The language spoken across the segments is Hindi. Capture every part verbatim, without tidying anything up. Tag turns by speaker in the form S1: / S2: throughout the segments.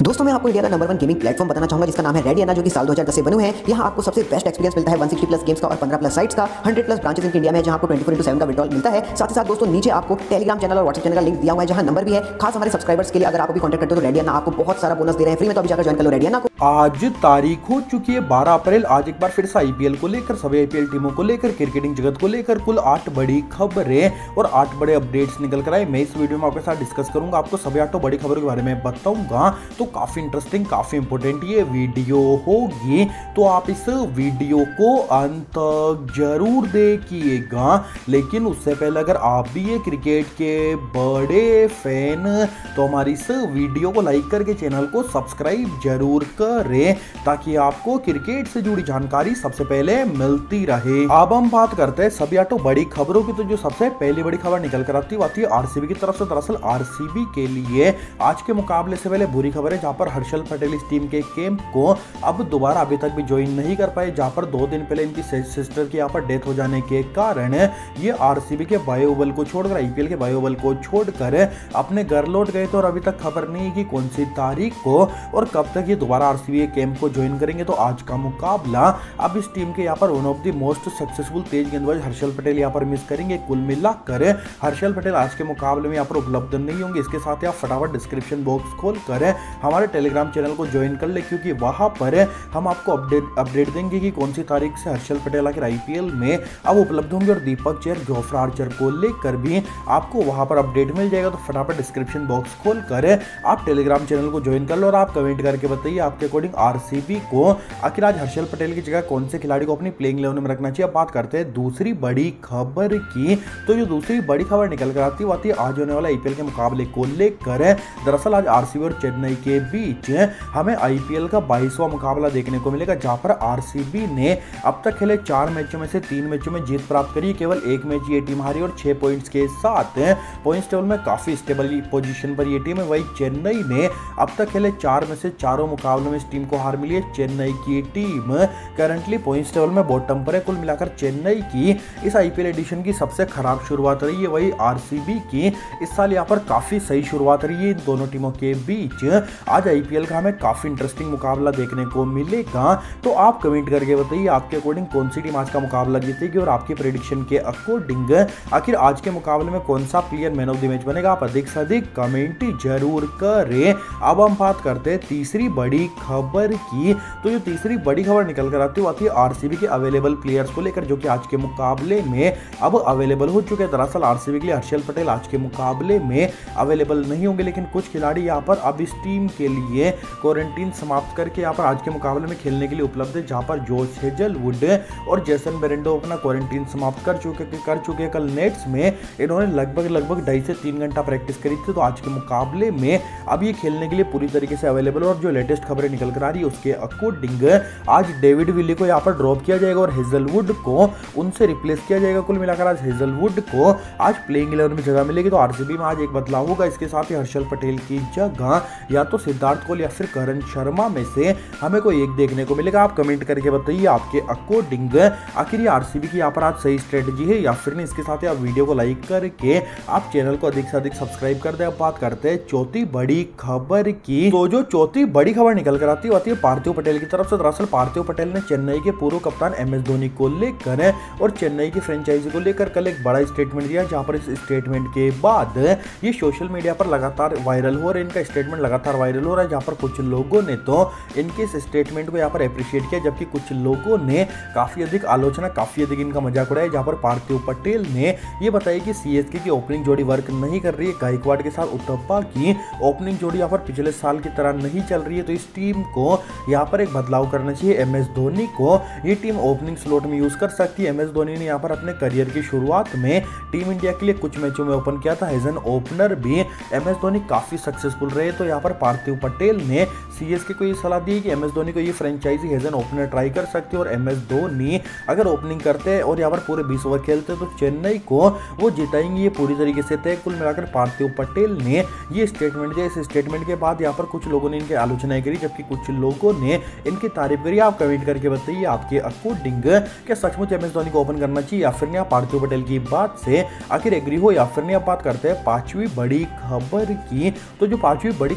S1: दोस्तों मैं आपको इंडिया का नंबर वन गेमिंग प्लेटफॉर्म बताना चाहूंगा जिसका नाम है रेडियाना, जो कि साल दो हज़ार दस से बने हुए हैं। यहाँ आपको सबसे बेस्ट एक्सपीरियंस मिलता है एक सौ साठ प्लस गेम्स का और पंद्रह प्लस साइट्स का। Hundred plus branches in India में, जहाँ आपको ट्वेंटी फोर इंटू सेवन का विड्रॉल मिलता है। साथ ही साथ दोस्तों नीचे आपको टेलीग्राम चैनल और व्हाट्सएप चैनल का लिंक दिया हुआ है, जहाँ नंबर भी है खास हमारे सब्सक्राइबर्स के लिए। अगर आप भी कॉन्टैक्ट करते हो तो रेडियाना आपको बहुत सारा बोनस दे रहे हैं फ्री में, तो अभी जाकर ज्वाइन कर लो रेडियाना को।
S2: आज तारीख हो चुकी है बारह अप्रैल। आज एक बार फिर से आईपीएल को लेकर, सभी आईपीएल टीमों को लेकर, क्रिकेटिंग जगत को लेकर कुल आठ बड़ी खबरें और आठ बड़े अपडेट्स निकल कर आए। मैं इस वीडियो में आपके साथ डिस्कस करूंगा, आपको सभी आठों बड़ी खबरों के बारे में बताऊंगा। तो काफी इंटरेस्टिंग, काफी इंपॉर्टेंट ये वीडियो होगी, तो आप इस वीडियो को अंत तक जरूर देखिएगा। लेकिन उससे पहले अगर आप भी ये क्रिकेट के बड़े फैन, तो हमारी इस वीडियो को लाइक करके चैनल को सब्सक्राइब जरूर करें, ताकि आपको क्रिकेट से जुड़ी जानकारी सबसे पहले मिलती रहे। अब हम बात करते हैं सभी आठों बड़ी खबरों की। तो जो सबसे पहली बड़ी खबर निकल कर आती है आरसीबी की तरफ से। दरअसल आरसीबी के लिए आज के मुकाबले से पहले बुरी खबर है, जहां पर हर्षल पटेल इस टीम के कैंप को अब दोबारा अभी तक भी ज्वाइन नहीं कर पाए, जहां पर दो दिन पहले इनकी सिस्टर की यहाँ पर डेथ हो जाने के कारण ये आरसीबी के बायोबल को छोड़कर, आईपीएल के बायोबल को छोड़कर अपने घर लौट गए थे। और अभी तक खबर नहीं कि कौन सी तारीख को और कब तक ये दोबारा आरसीबी कैंप को ज्वाइन करेंगे। तो आज का मुकाबला अब इस टीम के यहाँ पर one of the most successful तेज गेंदबाज हर्षल पटेल यहाँ पर मिस करेंगे। कुल मिलाकर हर्षल पटेल आज के मुकाबले में यहाँ पर उपलब्ध नहीं होंगे। इसके साथ आप फटाफट डिस्क्रिप्शन बॉक्स खोलकर हमारे टेलीग्राम चैनल को ज्वाइन कर ले, क्योंकि वहां पर हम आपको अपडेट अपडेट देंगे कि कौन सी तारीख से हर्षल पटेल आखिर आईपीएल में अब उपलब्ध होंगे। और दीपक चेर, जोफ्रा आर्चर को लेकर भी आपको वहां पर अपडेट मिल जाएगा। तो फटाफट डिस्क्रिप्शन बॉक्स खोलकर आप टेलीग्राम चैनल को ज्वाइन कर लो और आप कमेंट करके बताइए आपके अकॉर्डिंग आरसीबी को आखिर आज हर्षल पटेल की जगह कौन से खिलाड़ी को अपनी प्लेइंग इलेवन में रखना चाहिए। अब बात करते हैं दूसरी बड़ी खबर की। तो जो दूसरी बड़ी खबर निकल कर आती है आज होने वाले आईपीएल के मुकाबले को लेकर। दरअसल आज आरसीबी और चेन्नई के बीच हमें आईपीएल का बाईसवां मुकाबला देखने को मिलेगा, जहां पर आरसीबी ने अब तक खेले चार मैचों में से तीन मैचों में जीत प्राप्त करी। केवल एक मैच ये टीम हारी और छह पॉइंट्स के साथ पॉइंट्स टेबल में काफी स्टेबल पोजीशन पर ये टीम है। वही चेन्नई ने अब तक खेले चार में से चारों मुकाबलों में इस टीम को हार मिली है। चेन्नई की टीम करंटली पॉइंट्स टेबल में बॉटम पर है। कुल मिलाकर चेन्नई की इस आईपीएल एडिशन की सबसे खराब शुरुआत रही है। वही आरसीबी की इस साल यहाँ पर काफी सही शुरुआत रही है। इन दोनों टीमों के बीच आज आईपीएल का हमें काफी इंटरेस्टिंग मुकाबला देखने को मिलेगा। तो आप कमेंट करके बताइए आपके अकॉर्डिंग कौन सी टीम आज का मुकाबला जीतेगी, और आपकी प्रेडिक्शन के अकॉर्डिंग आखिर आज के मुकाबले में कौन सा player man of the match बनेगा। आप अधिक से अधिक कमेंट जरूर करें। अब हम बात करते हैं तीसरी बड़ी खबर की। तो जो तीसरी बड़ी खबर निकल कर आती है आरसीबी के अवेलेबल प्लेयर्स को लेकर, जो कि आज के मुकाबले में अब अवेलेबल हो चुके हैं। दरअसल आरसीबी के लिए हर्षल पटेल आज के मुकाबले में अवेलेबल नहीं होंगे, लेकिन कुछ खिलाड़ी यहाँ पर अब इस टीम के लिए क्वारंटीन समाप्त करके यहाँ पर आज के मुकाबले में खेलने के लिए उपलब्ध है, जहाँ पर जॉश हेजलवुड और जेसन बेरेंडो अपना क्वारंटीन समाप्त कर चुके कर चुके कल नेट्स में इन्होंने लगभग लगभग ढाई से तीन घंटा प्रैक्टिस करी थी। तो आज के मुकाबले में अब ये खेलने के लिए पूरी तरीके से अवेलेबल। और जो लेटेस्ट खबरें निकल कर आ रही है उसके अकॉर्डिंग आज डेविड विली को यहाँ पर ड्रॉप किया जाएगा और हेजलवुड को उनसे रिप्लेस किया जाएगा। कुल मिलाकर आज हेजलवुड को आज प्लेइंग इलेवन में जगह मिलेगी। तो आरसीबी में आज एक बदलाव होगा। इसके साथ ही हर्षल पटेल की जगह या तो सिद्धार्थ कोहली या फिर करण शर्मा में से हमें कोई एक देखने को मिलेगा। आप कमेंट करके बताइए आपके अकॉर्डिंग आखिर ये आरसीबी की यहाँ पर आज सही स्ट्रेटजी है या फिर नहीं। इसके साथ ही आप वीडियो को लाइक करके आप चैनल को अधिक से अधिक सब्सक्राइब कर दे। अब बात करते हैं चौथी बड़ी खबर की। तो जो चौथी बड़ी खबर निकल कर आती है पार्थिव पटेल की तरफ से। दरअसल पार्थिव पटेल ने चेन्नई के पूर्व कप्तान एम एस धोनी को लेकर और चेन्नई की फ्रेंचाइजी को लेकर कल एक बड़ा स्टेटमेंट दिया, जहां पर इस स्टेटमेंट के बाद ये सोशल मीडिया पर लगातार वायरल हो रहा है। इनका स्टेटमेंट लगातार वायरल हो रहा है, जहां पर कुछ लोगों ने तो इनके इस स्टेटमेंट को यहाँ पर अप्रिशिएट किया, जबकि कुछ लोगों ने काफी अधिक आलोचना, काफी अधिक इनका मजाक उड़ाया। जहां पर पार्थिव पटेल ने यह बताया कि सीएसके की ओपनिंग जोड़ी वर्क नहीं कर रही है। गायकवाड़ के साथ उत्तपा की ओपनिंग जोड़ी यहाँ पर पिछले साल की तरह नहीं चल रही है। तो इस टीम को यहाँ पर एक बदलाव करना चाहिए। एम एस धोनी को ये टीम ओपनिंग स्लॉट में यूज कर सकती है। एम एस धोनी ने यहाँ पर अपने करियर की शुरुआत में टीम इंडिया के लिए कुछ मैचों में ओपन किया था। एज एन ओपनर भी एम एस धोनी काफी सक्सेसफुल रहे। तो यहाँ पर पार्थिव पटेल ने सीएसके को ये सलाह दी कि एम एस धोनी को ये franchise as an opener try कर सकती है। और एम एस धोनी अगर ओपनिंग करते हैं और यहाँ पर पूरे बीस ओवर खेलते हैं तो चेन्नई को वो जिताएंगे, ये पूरी तरीके से तय। कुल मिलाकर पार्थिव पटेल ने ये स्टेटमेंट दिया। इस स्टेटमेंट के बाद यहाँ पर कुछ लोगों ने इनकी आलोचना करी, जबकि कुछ लोगों ने इनकी तारीफ करी। आप कमेंट करके बताइए आपके अकॉर्डिंग क्या सचमुच एम एस धोनी को ओपन करना चाहिए या फिर नहीं। आप पार्थिव पटेल की बात से आखिर एग्री हो या फिर नहीं। आप बात करते हैं पांचवी बड़ी खबर की। तो जो पांचवी बड़ी खबर निकल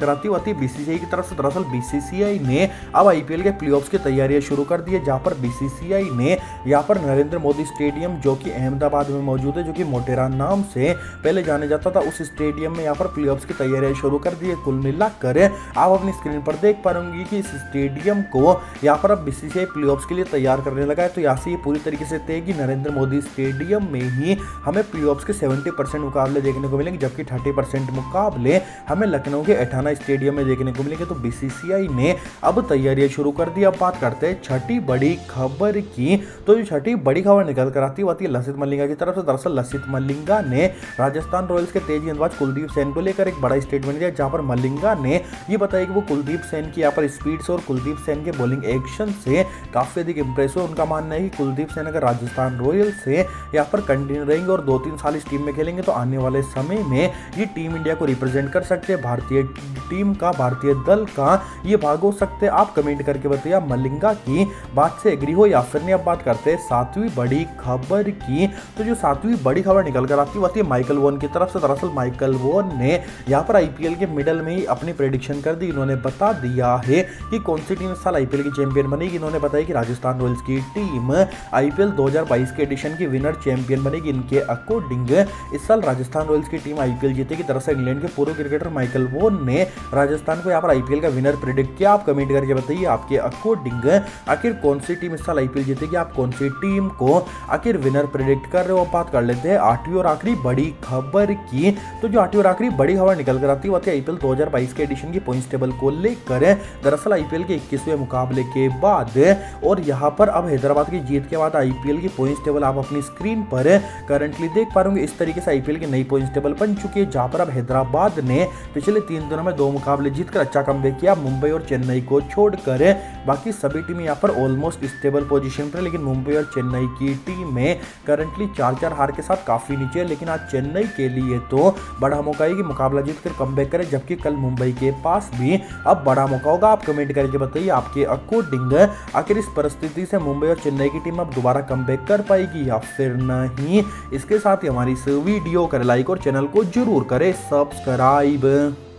S2: कराती हुई आती है बीसीसीआई की तरफ से। दरअसल बीसीसीआई ने अब आईपीएल के प्लेऑफ्स की तैयारियां शुरू कर दी है, जहां पर बीसीसीआई ने यहाँ पर नरेंद्र मोदी स्टेडियम जो कि अहमदाबाद में मौजूद है, जो कि मोटेरा नाम से पहले जाने जाता था, उस स्टेडियम में यहाँ पर प्लेऑफ्स की तैयारियां शुरू कर दी है। कुल मिलाकर आप अपनी स्क्रीन पर देख पा रहे होंगे कि इस स्टेडियम को यहाँ पर अब बीसीसीआई प्लेऑफ्स के लिए तैयार करने लगा है। तो यहाँ से ये पूरी तरीके से तय कि नरेंद्र मोदी स्टेडियम में ही हमें प्लेऑफ्स के सत्तर परसेंट मुकाबले देखने को मिलेंगे, जबकि तीस परसेंट मुकाबले हमें लखनऊ के एठाना स्टेडियम में देखने को मिलेंगे। तो बीसीसीआई ने अब तैयारियां शुरू कर दी। अब बात करते हैं छठी बड़ी खबर की। तो जो छठी बड़ी खबर निकल कर आती है लसित मलिंगा की तरफ से। दरअसल लसित मलिंगा ने राजस्थान रॉयल्स के तेज गेंदबाज कुलदीप सेन को लेकर एक बड़ा स्टेटमेंट दिया, जहां पर मलिंगा ने ये बताया कि वो कुलदीप सेन की यहाँ पर स्पीड से और कुलदीप सेन के बॉलिंग एक्शन से काफी अधिक इंप्रेस हुए। उनका मानना है कि कुलदीप सेन अगर राजस्थान रॉयल्स से यहाँ पर कंटिन्यू रहेंगे और दो तीन साल इस टीम में खेलेंगे तो आने वाले समय में ये टीम इंडिया को रिप्रेजेंट कर सकते हैं, भारतीय टीम का, भारतीय दल का ये भाग हो सकते हैं। आप कमेंट करके बताइए मलिंगा की बात से एग्री हो या फिर नहीं। अब बात करते हैं सातवीं बड़ी खबर की। तो जो सातवीं बड़ी खबर निकल कर आती है माइकल वॉन की तरफ से। दरअसल माइकल वॉन ने यहाँ पर आईपीएल के मिडल में ही अपनी प्रेडिक्शन कर दी। इन्होंने बता दिया है कि कौन सी टीम इस साल आईपीएल की चैंपियन बनेगी। इन्होंने बताया कि राजस्थान रॉयल्स की टीम आईपीएल दो हज़ार बाईस के एडिशन की विनर चैंपियन बनेगी। इनके अकॉर्डिंग इस साल राजस्थान रॉयल्स की टीम आईपीएल जीतेगी। दरअसल इंग्लैंड के पूर्व क्रिकेटर माइकल वॉन ने राजस्थान को यहाँ पर आईपीएल का विनर प्रेडिक्ट किया। आप कमेंट करके बताइए आपके अकॉर्डिंग आखिर कौन सी टीम इस साल आईपीएल जीतेगी, आप कौन सी टीम को आखिर विनर प्रेडिक्ट कर रहे हो। बात कर लेते हैं आठवीं और आखिरी बड़ी खबर की। तो जो आठवीं और आखिरी बड़ी खबर निकल कर आती है आईपीएल दो हज़ार बाईस के एडिशन की पॉइंट्स टेबल को लेकर। दरअसल आईपीएल के इक्कीसवें मुकाबले के बाद और यहाँ पर अब हैदराबाद की जीत के बाद आईपीएल की पॉइंट्स टेबल आप अपनी स्क्रीन पर करंटली देख पा रहे होंगे। इस तरीके से आईपीएल की नई पॉइंट्स टेबल बन चुकी है, जहां पर अब हैदराबाद ने पिछले तीन दिनों में दो मुकाबले जीतकर अच्छा कमबैक किया, मुंबई और चेन्नई को छोड़कर। बाकी सभी टीम यहाँ पर ऑलमोस्ट स्टेबल पोजीशन पर, लेकिन मुंबई और चेन्नई की टीमें करंटली चार चार हार के साथ काफी नीचे है। लेकिन आज चेन्नई के लिए तो बड़ा मौका है कि मुकाबला जीतकर कमबैक करे, जबकि कल मुंबई के पास भी अब बड़ा मौका होगा। आप कमेंट करके बताइए आपके अकॉर्डिंग आखिर इस परिस्थिति से मुंबई और चेन्नई की टीम अब दोबारा कमबैक कर पाएगी या फिर नहीं। इसके साथ ही हमारी इस वीडियो करें लाइक और चैनल को जरूर करें सब्सक्राइब।